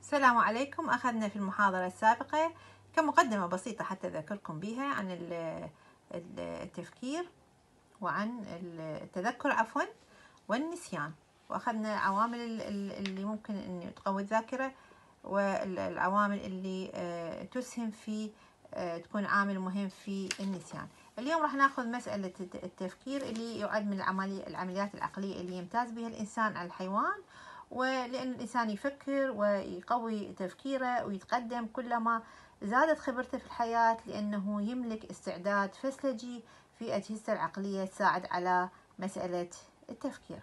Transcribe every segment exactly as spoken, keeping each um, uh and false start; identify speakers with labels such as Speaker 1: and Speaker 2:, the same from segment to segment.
Speaker 1: السلام عليكم. أخذنا في المحاضرة السابقة كمقدمة بسيطة حتى أذكركم بها عن التفكير وعن التذكر عفوا والنسيان، وأخذنا العوامل اللي ممكن أن تقوي الذاكرة والعوامل اللي تسهم في تكون عامل مهم في النسيان. اليوم راح ناخذ مسألة التفكير اللي يعد من العمليات العقلية اللي يمتاز بها الإنسان على الحيوان، ولأن الإنسان يفكر ويقوي تفكيره ويتقدم كلما زادت خبرته في الحياة، لأنه يملك استعداد فسلجي في أجهزته العقلية تساعد على مسألة التفكير.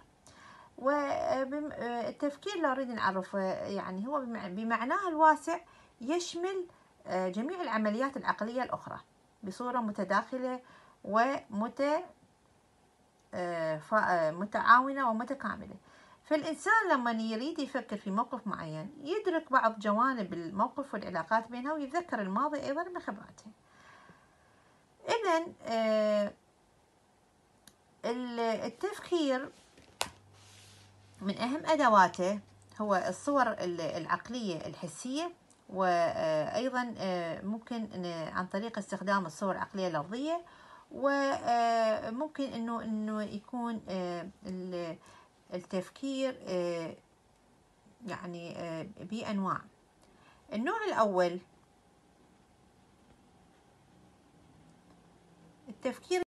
Speaker 1: والتفكير لو نريد نعرفه يعني هو بمعناه الواسع يشمل جميع العمليات العقلية الأخرى بصورة متداخلة ومتعاونة ومتكاملة. فالإنسان لما يريد يفكر في موقف معين يدرك بعض جوانب الموقف والعلاقات بينها ويتذكر الماضي أيضا بخبراته. إذن التفكير من أهم أدواته هو الصور العقلية الحسية، وأيضا ممكن عن طريق استخدام الصور العقلية اللفظية، وممكن إنه إنه يكون التفكير يعني بأنواع. النوع الأول التفكير